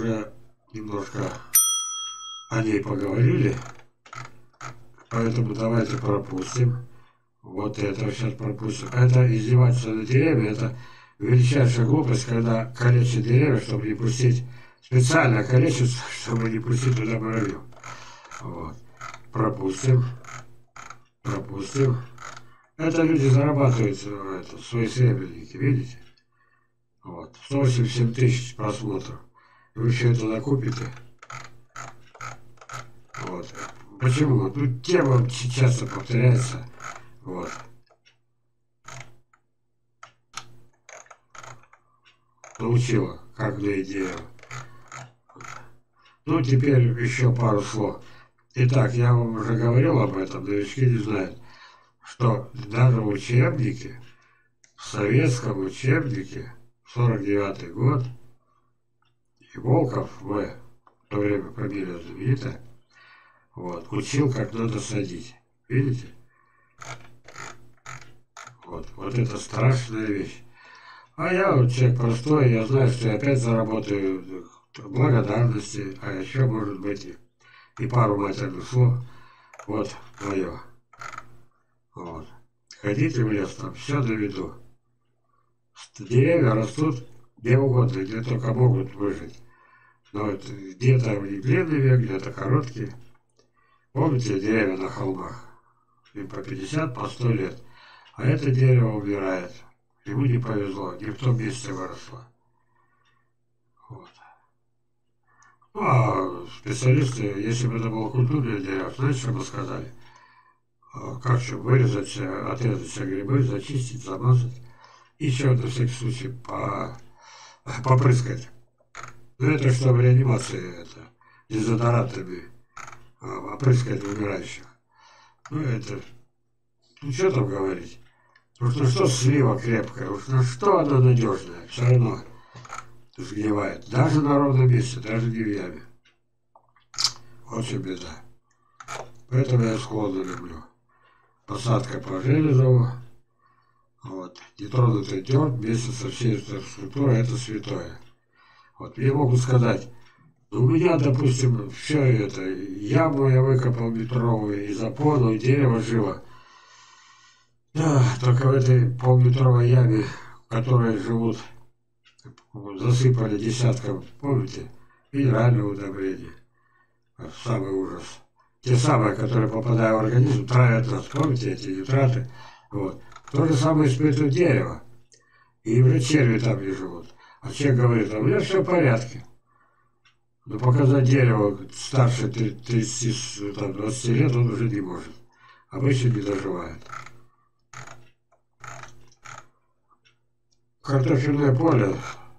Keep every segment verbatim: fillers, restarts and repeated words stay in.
уже немножко о ней поговорили, поэтому давайте пропустим. Вот это сейчас пропустим. Это издевательство над деревьями, это величайшая глупость, когда калечат деревья, чтобы не пустить, специально калечат, чтобы не пустить туда муравьев. Вот. Пропустим. Пропустим. Это люди зарабатывают это, свои сребреники, видите? Вот. сто восемьдесят семь тысяч просмотров. Вы все это накупите. Вот. Почему? Ну, тема часто повторяется. Вот. Научила, как на идею. Ну, теперь еще пару слов. Итак, я вам уже говорил об этом, новички не знают, что даже в учебнике, в советском учебнике, сорок девятый год, и Волков В, в то время фамилия знаменитая, вот, учил, как надо садить. Видите? Вот, вот это страшная вещь. А я вот человек простой, я знаю, что я опять заработаю благодарности, а еще, может быть, и, и пару матерных слов. Вот мое. Вот. Ходите в лес, там все на виду. Деревья растут где угодно, где только могут выжить. Но вот где-то у них длинный век, где-то короткий. Помните деревья на холмах? Им по пятьдесят, по сто лет. А это дерево умирает. Ему не повезло, не в том месте выросло. Вот. Ну, а специалисты, если бы это было культурное дерево, знаете, что бы сказали? Как же вырезать, отрезать все грибы, зачистить, замазать. И еще на всякий случай по, попрыскать. Ну, это что в реанимации, это дезодорантами опрыскать умирающих. Ну, это... Ну, что там говорить? Уж на что слива крепкая, уж на что она надежная, все равно сгнивает. Даже на ровном месте, даже не в яме. Очень беда. Поэтому я склонно люблю. Посадка по Железову. Вот. Нетронутый дерн вместе со всей инфраструктурой — это святое. Вот. Мне могут сказать, ну, у меня, допустим, все это, яму я выкопал метровую, и запону, и дерево живо. Да, только в этой полметровой яме, в которой живут, засыпали десятком, помните, минерального удобрения. Самый ужас. Те самые, которые, попадая в организм, травят нас, помните, эти нитраты. Вот. То же самое испытывает дерево. И уже черви там не живут. А человек говорит, а у меня все в порядке. Но показать дерево старше тридцати-двадцати лет он уже не может. Обычно не доживает. Картофельное поле.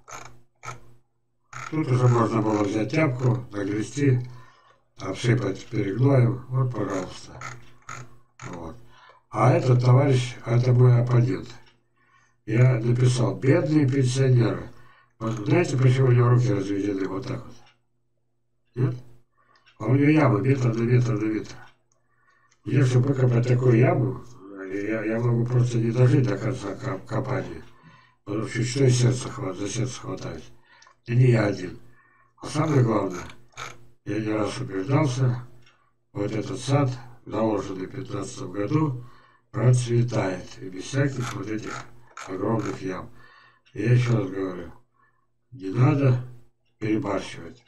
Тут уже можно было взять тяпку, нагрести, обсыпать перегноем. Вот, пожалуйста. Вот. А этот товарищ, это мой оппонент. Я написал, бедные пенсионеры. Вот знаете, почему у него руки разведены вот так вот? Нет? А у него яма метр на метр на метр. Если выкопать такую яму, я, я могу просто не дожить до конца копания. Потому что что и сердце хватает, за сердце хватает. И не я один. А самое главное, я не раз убеждался, вот этот сад, заложенный в пятнадцатом году, процветает. И без всяких вот этих огромных ям. И я еще раз говорю, не надо перебарщивать.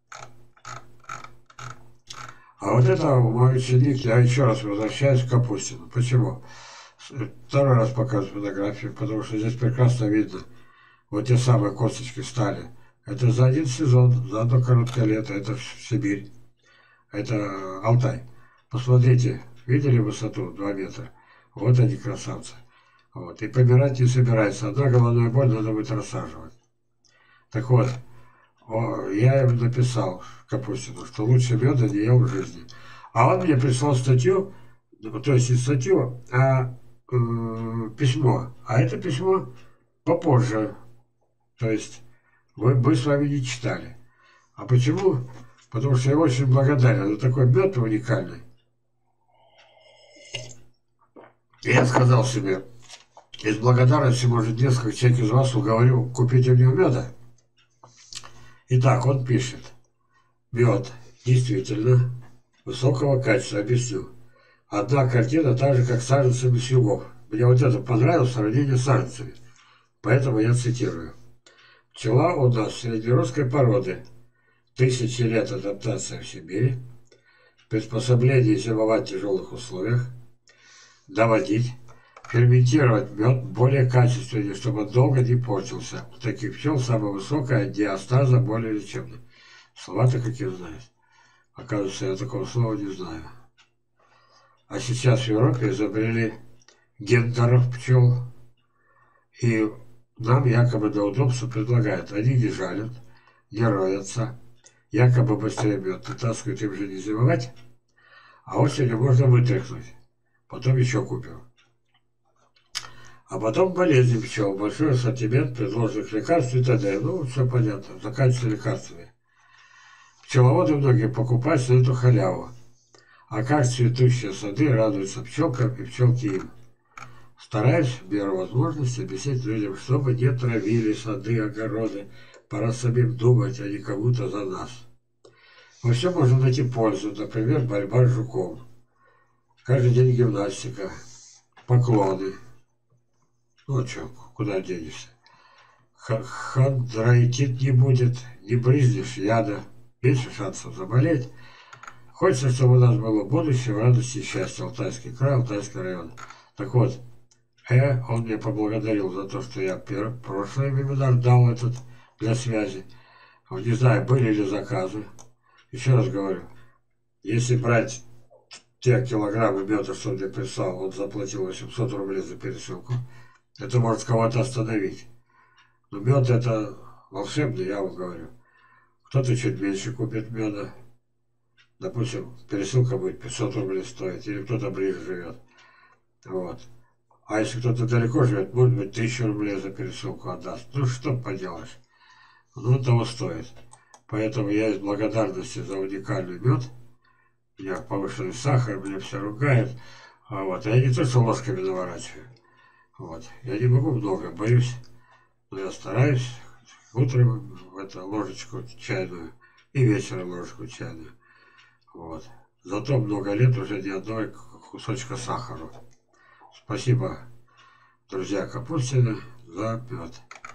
А вот это мой ученик, я еще раз возвращаюсь к Капустину. Почему? Второй раз показываю фотографию, потому что здесь прекрасно видно вот те самые косточки стали. Это за один сезон, за одно короткое лето, это Сибирь, это Алтай. Посмотрите, видели высоту два метра? Вот они красавцы. Вот. И помирать не собирается. Одна головная боль, надо будет рассаживать. Так вот, я им написал Капустину, что лучше меда не ел в жизни. А он мне прислал статью, то есть не статью, а э, письмо. А это письмо попозже. То есть мы, мы с вами не читали. А почему? Потому что я очень благодарен за такой мед уникальный. И я сказал себе, из благодарности, может, несколько человек из вас уговорил купить у него меда. Итак, он пишет. Мед действительно высокого качества, объясню. Одна картина так же, как саженцы Мисюгов. Мне вот это понравилось, сравнение с саженцами. Поэтому я цитирую. Пчела у нас среднерусской породы. Тысячи лет адаптации в Сибири. Приспособление зимовать в тяжелых условиях. Доводить. Ферментировать мед более качественнее, чтобы он долго не портился. У таких пчел самая высокая диастаза более лечебная. Слова-то какие знаешь. Оказывается, я такого слова не знаю. А сейчас в Европе изобрели гендеров пчел. И нам якобы для удобства предлагают. Они не жалят, не роятся. Якобы быстрее мед вытаскивают, им же не зимовать. А осенью можно вытряхнуть. Потом еще купим. А потом болезни пчел. Большой ассортимент предложенных лекарств и т.д. Ну, все понятно. Заканчивается лекарствами. Пчеловоды многие покупают на эту халяву. А как цветущие сады радуются пчелкам и пчелки им. Стараюсь, в меру возможности, объяснить людям, чтобы не травили сады, огороды. Пора самим думать, а не кому-то за нас. Во всем можно найти пользу. Например, борьба с жуком. Каждый день гимнастика. Поклоны. Ну, что, куда денешься? Хондроитит не будет, не брызнешь яда, меньше шансов заболеть. Хочется, чтобы у нас было будущее в радости и счастье. Алтайский край, Алтайский район. Так вот, э, он мне поблагодарил за то, что я пер... прошлый вебинар дал этот для связи. Не знаю, были ли заказы. Еще раз говорю, если брать те килограммы меда, что он мне прислал, он заплатил восемьсот рублей за пересылку. Это может кого-то остановить. Но мед это волшебный, я вам говорю. Кто-то чуть меньше купит меда. Допустим, пересылка будет пятьсот рублей стоить, или кто-то ближе живет. Вот. А если кто-то далеко живет, может быть, тысячу рублей за пересылку отдаст. Ну, что поделаешь. Ну, того стоит. Поэтому я из благодарности за уникальный мед. У меня повышенный сахар, меня все ругают. А, вот. а я не то, что ложками наворачиваю. Вот. Я не могу много, боюсь. Но я стараюсь. Утром в эту ложечку чайную и вечером ложечку чайную. Вот. Зато много лет уже ни одного кусочка сахара. Спасибо, друзья Капустины, за мед.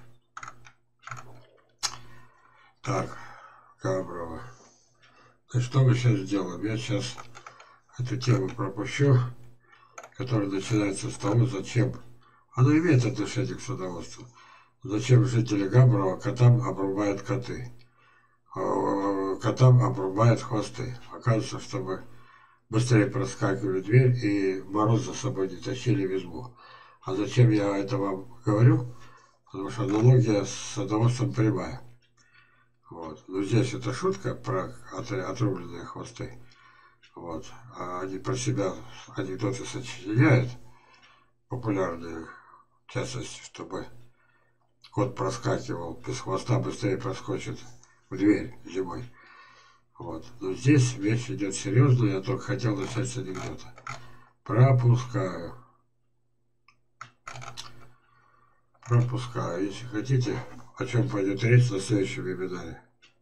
Так, Габрова. И что мы сейчас сделаем? Я сейчас эту тему пропущу, которая начинается с того, зачем. Она имеет отношение к садоводству. Зачем жители Габрова котам обрубают коты? Котам обрубают хвосты. Оказывается, чтобы быстрее проскакивали дверь и мороз за собой не тащили в избу. А зачем я это вам говорю? Потому что аналогия с садоводством прямая. Вот. Но здесь это шутка про отрубленные хвосты. Вот. А они про себя анекдоты сочиняют, популярные, в частности, чтобы кот проскакивал без хвоста, быстрее проскочит в дверь зимой. Вот. Но здесь вещь идет серьезная, я только хотел начать с анекдота. Пропускаю. Пропускаю. Если хотите, о чем пойдет речь на следующем вебинаре.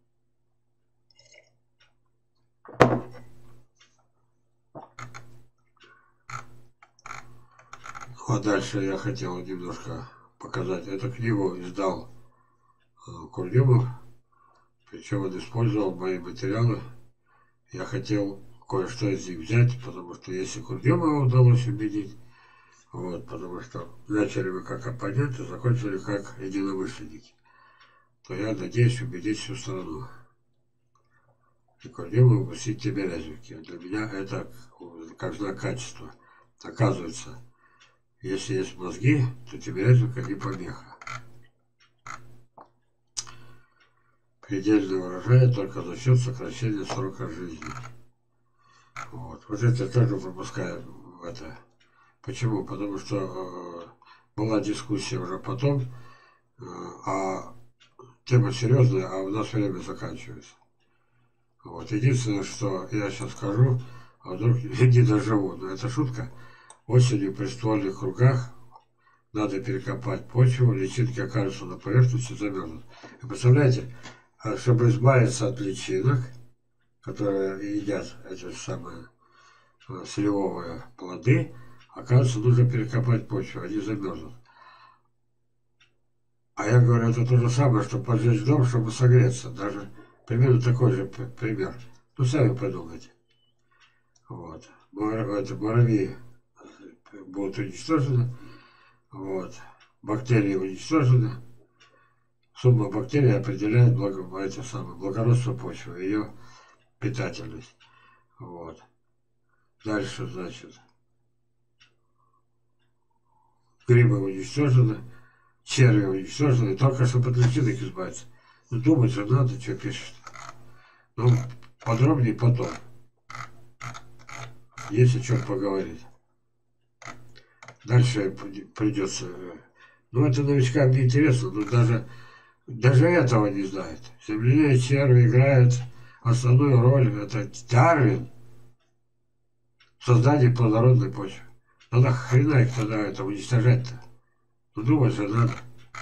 Ну а дальше я хотел немножко показать. Эту книгу издал Курдюмов. Причем он использовал мои материалы. Я хотел кое-что из них взять, потому что если Курдюмова удалось убедить, вот, потому что начали мы как оппоненты, закончили как единомышленники, то я надеюсь убедить всю страну. И Курдюмова упустить Тимирязевки. Для меня это как знак качества. Оказывается, если есть мозги, то Тимирязевка не помеха. Предельный урожай только за счет сокращения срока жизни. Вот, вот это тоже пропускаю в это. Почему? Потому что э, была дискуссия уже потом, э, а тема серьезная, а у нас время заканчивается. Вот, единственное, что я сейчас скажу, а вдруг не доживу, но это шутка. Осенью при ствольных кругах надо перекопать почву, личинки окажутся на поверхности, замерзнут. И представляете, А чтобы избавиться от личинок, которые едят эти самые э, сливовые плоды, оказывается, нужно перекопать почву, они замерзнут. А я говорю, это то же самое, что поджечь дом, чтобы согреться. Даже примерно такой же пример. Ну, сами подумайте. Вот. Это муравьи будут уничтожены. Вот. Бактерии уничтожены. Сумма бактерий определяет благо, это самое, благородство почвы, ее питательность. Вот. Дальше, значит, грибы уничтожены, черви уничтожены, только чтобы от личинок избавиться. Ну, думать же надо, что пишет. Ну, подробнее потом. Есть о чем поговорить. Дальше придется. Ну, это новичкам не интересно, но даже, даже этого не знает. Земляные черви играют основную роль. Это Дарвин в создании плодородной почвы. Ну, нахрена их тогда это уничтожать-то? Ну, думать же надо.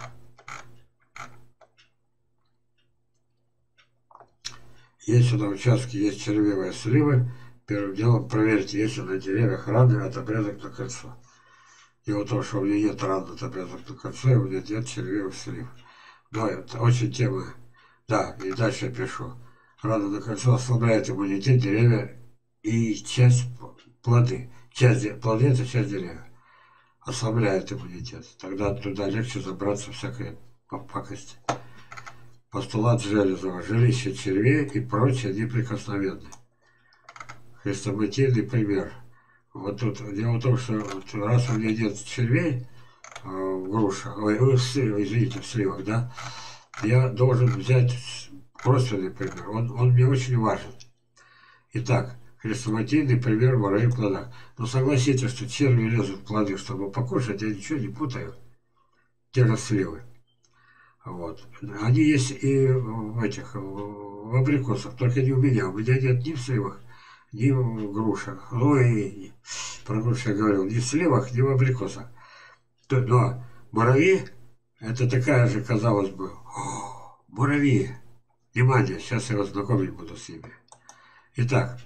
Если на участке есть червивые сливы, первым делом проверьте, есть ли на деревьях раны от обрезок на кольцо. Дело в том, что у меня нет ран от обрезок на кольцо, и у меня нет червивых слив. Но это очень тема. Да, и дальше я пишу. Рана на кольцо ослабляет иммунитет деревья и часть плоды. Часть, плоды – это часть деревья. Ослабляет иммунитет. Тогда туда легче забраться всякой пакости. Постулат Железова. Жилище червей и прочее неприкосновенное. Хрестоматийный пример. Вот тут дело в том, что вот, раз у меня нет червей э, в грушах, ой, извините, в сливах, да, я должен взять косвенный пример. Он, он мне очень важен. Итак, хрестоматийный пример в моих плодах. Но согласитесь, что черви лезут в плоды, чтобы покушать, я ничего не путаю. Те же сливы. Вот. Они есть и в этих, в абрикосах, только не у меня. У меня нет ни в сливах, ни в грушах. Ну и про груши я говорил, ни в сливах, ни в абрикосах. Но муравьи, это такая же, казалось бы, о, муравьи. Внимание, сейчас я вас знакомить буду с ними. Итак,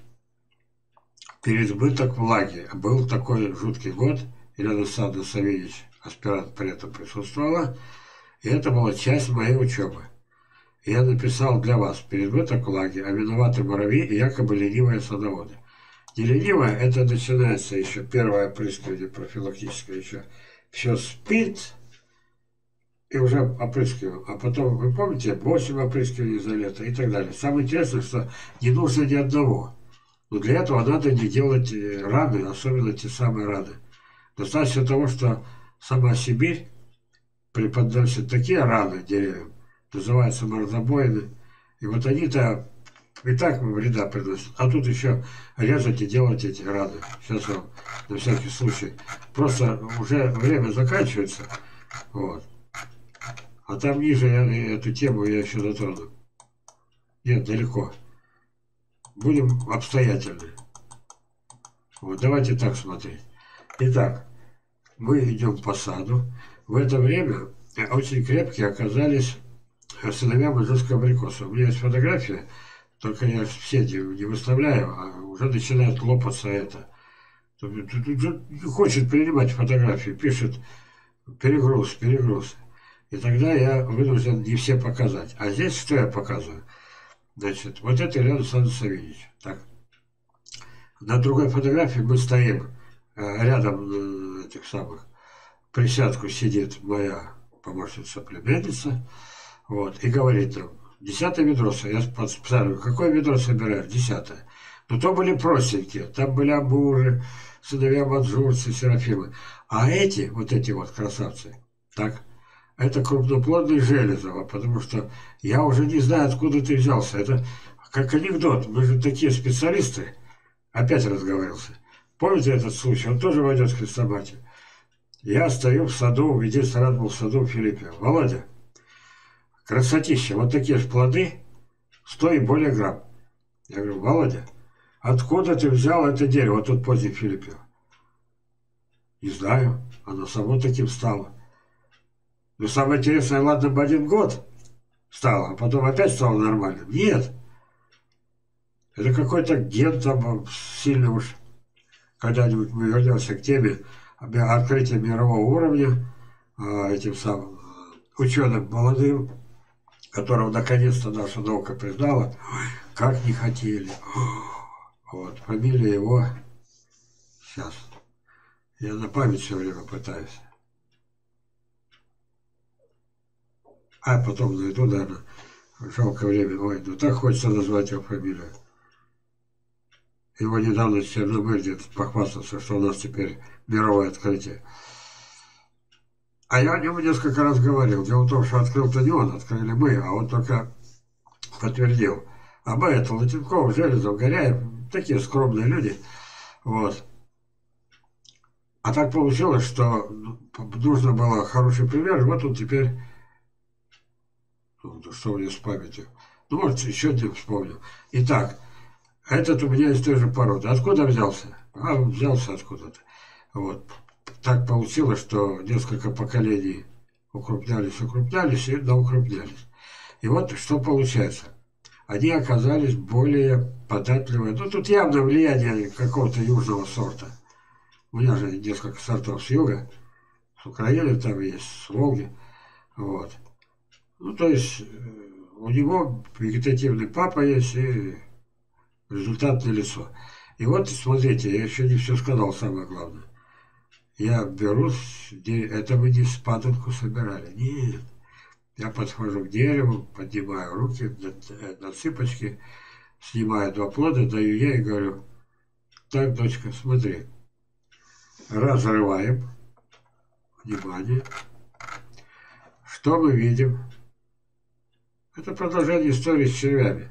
переизбыток влаги. Был такой жуткий год, Елена Александровна Савельич, аспирант при этом присутствовала. И это была часть моей учебы. Я написал для вас переизбыток влаги, а виноваты муравьи и якобы ленивые садоводы. Не ленивые, это начинается еще первое опрыскивание профилактическое, еще все спит и уже опрыскиваем. А потом, вы помните, восемь опрыскиваний за лето и так далее. Самое интересное, что не нужно ни одного. Но для этого надо не делать раны, особенно те самые раны. Достаточно того, что сама Сибирь преподносит такие раны деревьям, называются мордобоины, и вот они-то и так вреда приносят. А тут еще резать и делать эти раны. Сейчас вам на всякий случай. Просто уже время заканчивается. Вот. А там ниже я, эту тему я еще затрону. Нет, далеко. Будем обстоятельны. Вот, давайте так смотреть. Итак, мы идем по саду. В это время очень крепкие оказались сыновья маньчжурского абрикоса. У меня есть фотография, только я все не выставляю, а уже начинает лопаться это. Не хочет принимать фотографии, пишет перегруз, перегруз. И тогда я вынужден не все показать. А здесь что я показываю? Значит, вот это Илья Александрович Савельич. Так. На другой фотографии мы стоим рядом этих самых. Присядку сидит моя помощница-племянница, вот, и говорит нам, десятое ведро, я спрашиваю, какое ведро собираешь? Десятое. Но то были простенькие, там были амуры, сыновья маньчжурцы, серафимы. А эти, вот эти вот красавцы, так, это крупноплодный Железова, потому что я уже не знаю, откуда ты взялся. Это как анекдот, мы же такие специалисты. Опять разговаривался. Помните этот случай? Он тоже войдет в хрестоматию. Я стою в саду, единственный раз был в саду в Филиппе. Володя, красотища, вот такие же плоды, сто и более грамм. Я говорю, Володя, откуда ты взял это дерево тут поздний в Филиппе? Не знаю, оно само таким стало. Но самое интересное, ладно бы один год, стало, а потом опять стало нормальным. Нет. Это какой-то ген там сильно уж. Когда-нибудь мы вернемся к теме открытия мирового уровня этим самым ученым молодым, которого наконец-то наша наука признала. Как не хотели. Вот, фамилия его. Сейчас. Я на память все время пытаюсь. А потом найду, наверное. Жалко время. Ой, ну так хочется назвать его фамилию. Его недавно Чернобыль где-то похвастался, что у нас теперь мировое открытие. А я о нем несколько раз говорил. Дело в том, что открыл-то не он, открыли мы, а он только подтвердил. А мы это Латенков, Железов, Горяев, такие скромные люди. Вот. А так получилось, что нужно было хороший пример, и вот он теперь... Что у меня с памятью? Ну, может, еще один вспомню. Итак, этот у меня из той же породы. Откуда взялся? А, взялся откуда-то. Вот. Так получилось, что несколько поколений укрупнялись, укрупнялись и доукрупнялись. И вот что получается. Они оказались более податливые. Ну, тут явно влияние какого-то южного сорта. У меня же несколько сортов с юга. С Украины там есть, с Волги. Вот. Ну, то есть, у него вегетативный папа есть и результатное лицо. И вот, смотрите, я еще не все сказал, самое главное. Я беру, это мы не спаданку собирали, нет. Я подхожу к дереву, поднимаю руки на, на цыпочки, снимаю два плода, даю я и говорю, так, дочка, смотри, разрываем, внимание, что мы видим? Это продолжение истории с червями.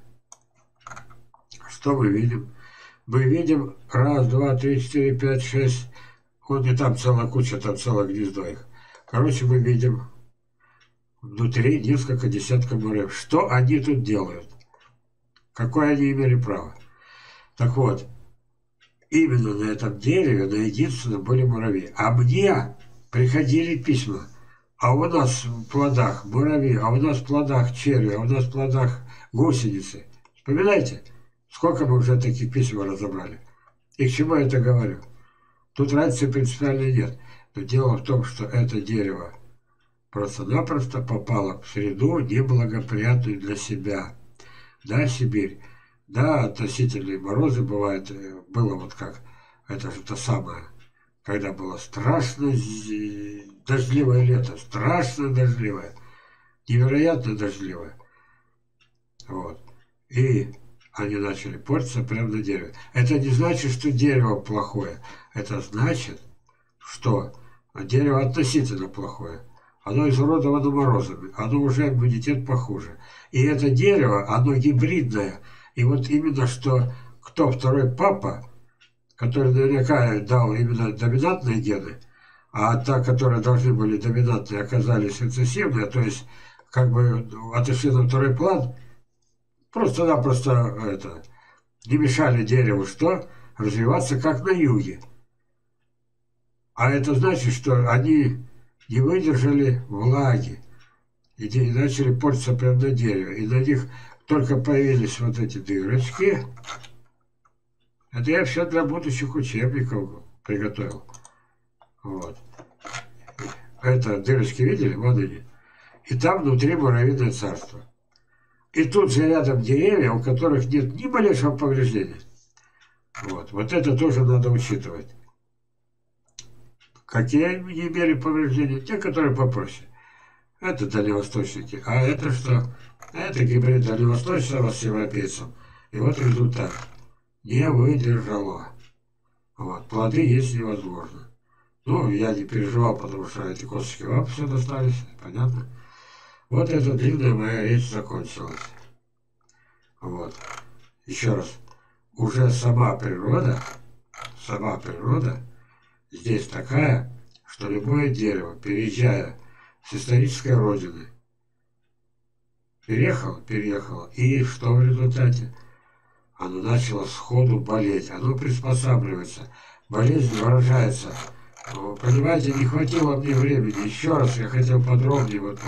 Что мы видим? Мы видим раз, два, три, четыре, пять, шесть. Вот и там целая куча, там целое гнездо их. Короче, мы видим внутри несколько десятков муравьев. Что они тут делают? Какое они имели право? Так вот, именно на этом дереве, на единственном были муравьи. А мне приходили письма. А у нас в плодах муравьи, а у нас в плодах черви, а у нас в плодах гусеницы. Вспоминайте, сколько мы уже таких писем разобрали. И к чему я это говорю? Тут разницы принципиально нет. Но дело в том, что это дерево просто-напросто попало в среду неблагоприятную для себя. Да, Сибирь. Да, относительные морозы бывают. Было вот как, это же то самое, когда было страшно дождливое лето, страшно дождливое, невероятно дождливое. Вот. И они начали портиться прямо на дереве. Это не значит, что дерево плохое. Это значит, что дерево относительно плохое. Оно изуродовано морозами. Оно уже иммунитет похуже. И это дерево, оно гибридное. И вот именно что кто второй папа, который наверняка дал именно доминантные гены, а та, которые должны были доминантные, оказались рецессивные, то есть как бы отошли на второй план, просто-напросто это, не мешали дереву что? Развиваться как на юге. А это значит, что они не выдержали влаги и начали портиться прямо на дереве. И на них только появились вот эти дырочки. Это я все для будущих учебников приготовил. Вот. Это дырочки видели? Вот они. И там внутри муравьиное царство. И тут же рядом деревья, у которых нет ни малейшего повреждения. Вот. Вот это тоже надо учитывать. Какие не имели повреждения? Те, которые попроще. Это дальневосточники. А это что? Это гибрид дальневосточного с европейцем. И вот результат. Не выдержало. Вот. Плоды есть невозможно. Ну, я не переживал, потому что эти косточки вам все достались. Понятно? Вот эта длинная моя речь закончилась. Вот. Еще раз. Уже сама природа, сама природа здесь такая, что любое дерево, переезжая с исторической родины, переехало, переехало, и что в результате? Оно начало сходу болеть, оно приспосабливается, болезнь выражается. Понимаете, не хватило мне времени. Еще раз я хотел подробнее вот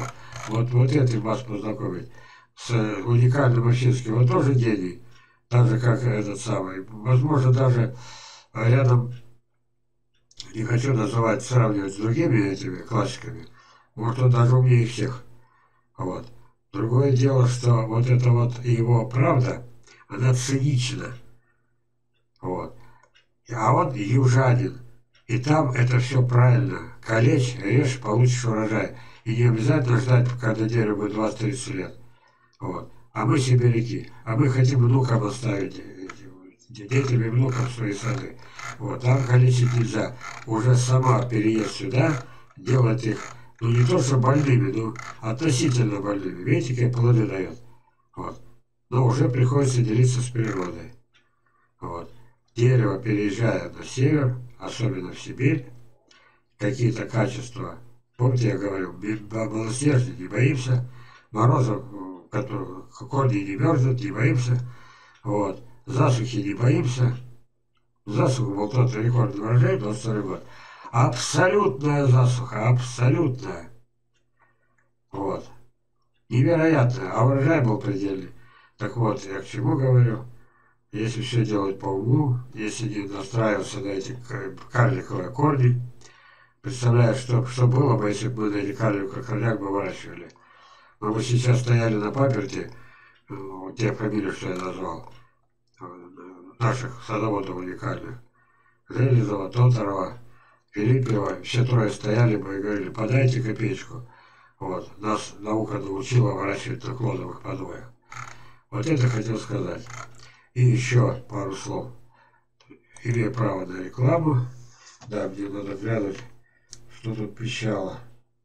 Вот, вот этим вас познакомить. С уникальным Ощинским. Он тоже гений. Так же, как этот самый. Возможно, даже рядом, не хочу называть, сравнивать с другими этими классиками. Может, он даже умнее всех. Вот. Другое дело, что вот эта вот его правда, она цинична. Вот. А он южанин. И там это все правильно. Калечь, режь, получишь урожай. И не обязательно ждать, когда дереву будет двадцать-тридцать лет. Вот. А мы сибиряки. А мы хотим внукам оставить, детям и внукам свои сады. Вот. Там калечить нельзя. Уже сама переезд сюда делает их, ну не то что больными, но относительно больными. Видите, какие плоды дает. Вот. Но уже приходится делиться с природой. Вот. Дерево, переезжая на север, особенно в Сибирь, какие-то качества. Помните, я говорил, малоснежных не боимся, морозов, которые корни не мерзнут, не боимся, вот. Засухи не боимся. Засуха был тот рекордный урожай, двадцать второй год. Абсолютная засуха, абсолютная. Вот. Невероятная, а урожай был предельный. Так вот, я к чему говорю? Если все делать по уму, если не настраиваться на эти карликовые корни, представляю, что, что было бы, если бы мы на эти карликовых корнях бы выращивали. Мы бы сейчас стояли на паперти, те фамилии, что я назвал, наших садоводов уникальных, Железова, Тотарова, Филиппева, все трое стояли бы и говорили, подайте копеечку. Вот. Нас наука научила выращивать на клоновых подвоях. Вот это хотел сказать. И еще пару слов. Имею право на рекламу. Да, мне надо глянуть, что тут пищало.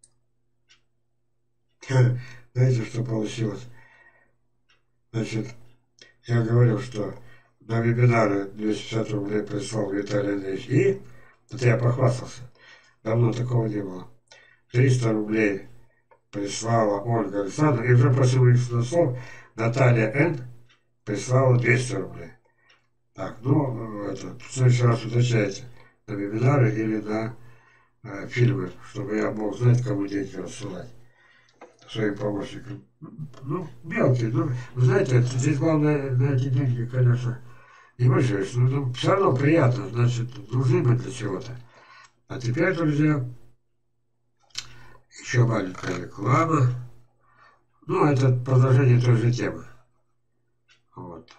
Знаете, что получилось? Значит, я говорил, что на вебинары двести пятьдесят рублей прислал Виталий Андреевич. И, это я похвастался, давно такого не было. триста рублей прислала Ольга Александровна. И уже после моих слов Наталья Н. прислала двести рублей. Так, ну, это, в следующий раз уточняйте, на вебинары или на э, фильмы, чтобы я мог знать, кому деньги рассылать своим помощникам. Ну, мелкие, ну, вы знаете, здесь главное на эти деньги, конечно, не выживешь, но ну, все равно приятно, значит, нужны мы для чего-то. А теперь, друзья, еще маленькая реклама. Ну, это продолжение той же темы. Вот.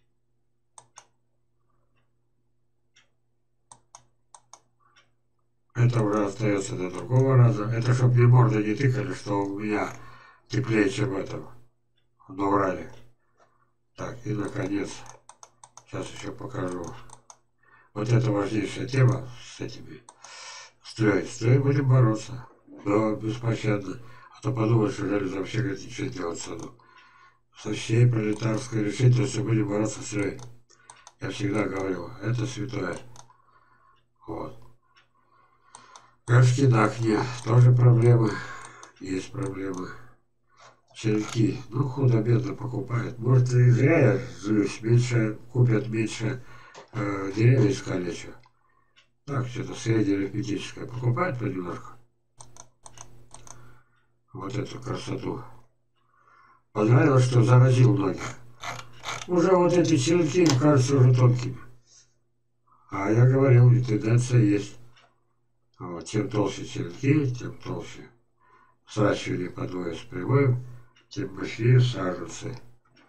Это уже остается до другого раза. Это чтоб мне морды не тыкали, что у меня теплее, чем этого на Урале. Так, и наконец, сейчас еще покажу. Вот это важнейшая тема с этими строй. Строй будем бороться. Но беспощадно. А то подумаешь, что Железо вообще говорит, ничего делать в саду. Со всей пролетарской решительностью будем бороться с строй. Я всегда говорил, это святое. Вот. Горшки на окне, тоже проблемы. Есть проблемы. Черенки, ну, худо-бедно покупают. Может, и зря я злюсь, меньше купят, меньше э, деревья искалечу. Так, что-то среднеарифметическое. Покупать понемножку. Вот эту красоту. Понравилось, что заразил ноги. Уже вот эти черенки, им кажутся уже тонкими. А я говорил, и тенденция есть. Вот, чем толще черенки, тем толще сращивание подвоя с прямым, тем мощнее саженцы.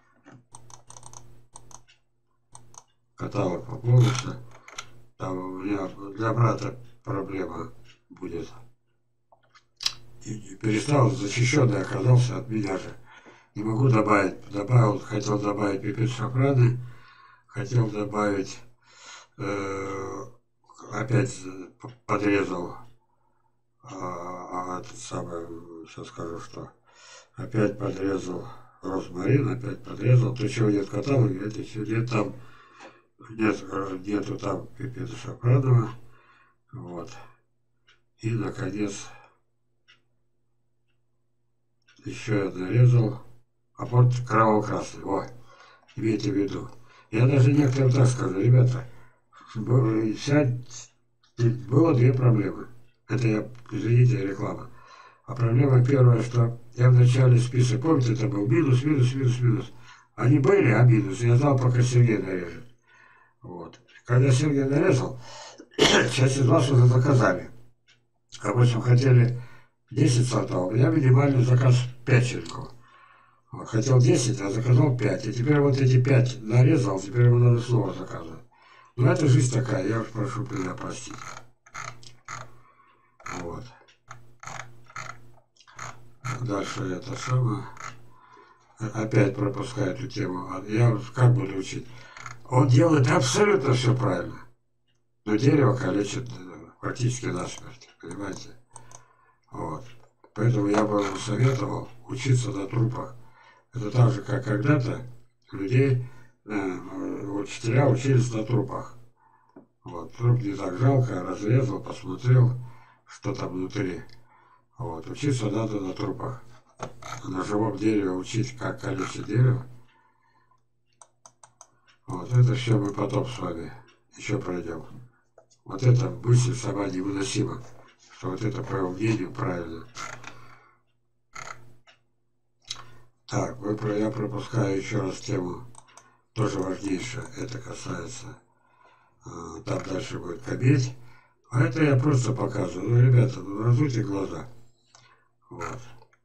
Каталог пополнился. Там у меня для брата проблема будет. И перестал, защищенный оказался от меня же. Не могу добавить. Добавил, хотел добавить пипец шафраны, хотел добавить, э, опять подрезал, а, а этот самый, сейчас скажу, что опять подрезал розмарин, опять подрезал. То, чего нет в каталоге, это еще нет там, нет, нету там пипеца шафранова. Вот. И, наконец, еще я нарезал. А вот кроваво-красный. О, имейте в виду. Я даже некоторым так скажу, ребята, вся, было две проблемы. Это я, извините, реклама. А проблема первая, что я в начале список, помните, это был минус, минус, минус, минус. Они были, а минус. Я знал, пока Сергей нарежет. Вот. Когда Сергей нарезал, часть из вас уже заказали. А в общем, хотели десять сортов, а у меня минимальный заказ пять щенков. Хотел десять, а заказал пять. И теперь вот эти пять нарезал, теперь ему надо снова заказывать. Ну, это жизнь такая, я уж прошу меня простить. Вот. Дальше это самое. Опять пропускаю эту тему. Я как буду учить? Он делает абсолютно все правильно. Но дерево калечит практически насмерть, понимаете? Вот. Поэтому я бы ему советовал учиться на трупах. Это так же, как когда-то людей, э, учителя учились на трупах. Вот. Труп не так жалко, разрезал, посмотрел, что там внутри. Вот. Учиться надо на трупах. На живом дереве учить, как калечить дерево. Вот. Это все мы потом с вами еще пройдем. Вот эта мысль сама невыносима, что вот это, по его мнению, правильно. Так, вы, я пропускаю еще раз тему, тоже важнейшая, это касается, э, там дальше будет кабель, а это я просто показываю. Ну, ребята, ну, разуйте глаза. Вот.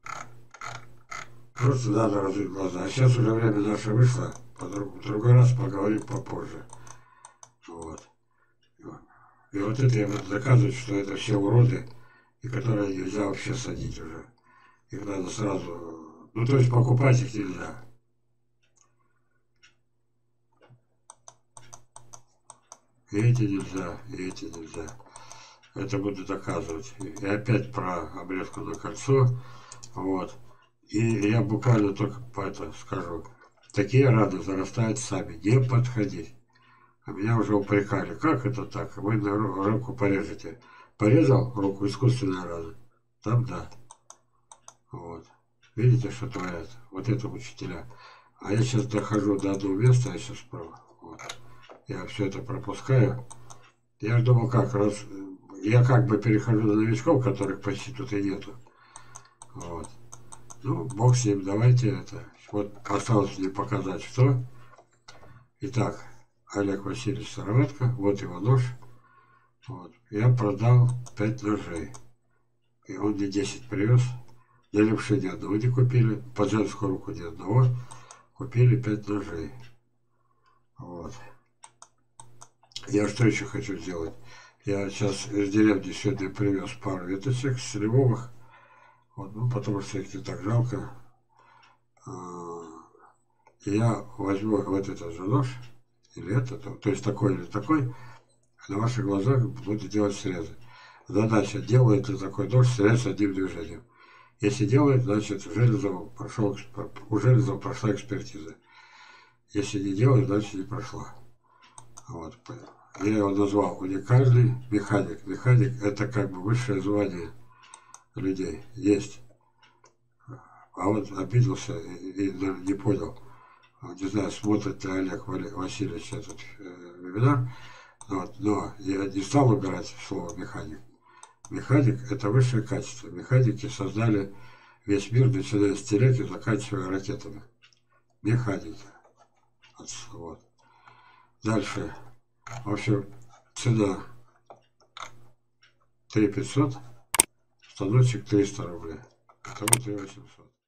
Просто надо разуть глаза. А сейчас уже время наше вышло, в другой раз поговорим попозже. Вот. И вот это я буду доказывать, что это все уроды, и которые нельзя вообще садить уже. Их надо сразу... Ну, то есть покупать их нельзя. И эти нельзя, и эти нельзя. Это буду доказывать. И опять про обрезку на кольцо. Вот. И я буквально только по это скажу. Такие раны зарастают сами. Не подходить. А меня уже упрекали. Как это так? Вы на руку порежете. Порезал руку, искусственная рана. Там да. Вот. Видите, что творят? Вот это учителя. А я сейчас дохожу до одного места, я сейчас справа. Вот. Я все это пропускаю. Я же думал, как раз... Я как бы перехожу на новичков, которых почти тут и нету. Вот. Ну, бог с ним, давайте это. Вот осталось мне показать, что. Итак, Олег Васильевич Сыроватко, вот его нож. Вот. Я продал пять ножей. И он мне десять привез. Для левши ни одного не купили, под женскую руку ни одного. Купили пять ножей. Вот. Я что еще хочу сделать? Я сейчас из деревни сегодня привез пару веточек сливовых. Вот, ну, потому что их не так жалко. И я возьму вот этот же нож, или этот, то есть такой или такой, на ваших глазах буду делать срезы. Задача: делает ли такой нож срез одним движением. Если делает, значит у Железова, прошел, у Железова прошла экспертиза. Если не делает, значит не прошла. Вот. Я его назвал уникальный механик. Механик — это как бы высшее звание людей. Есть. А вот обиделся и, и не понял. Не знаю, смотрит ли Олег Васильевич этот э, вебинар. Вот, но я не стал убирать слово механик. Механик — это высшее качество. Механики создали весь мир, начиная с телег и заканчивая ракетами. Механики. Вот. Дальше. В общем, цена три тысячи пятьсот, станочек триста рублей. Кому-то восемьсот.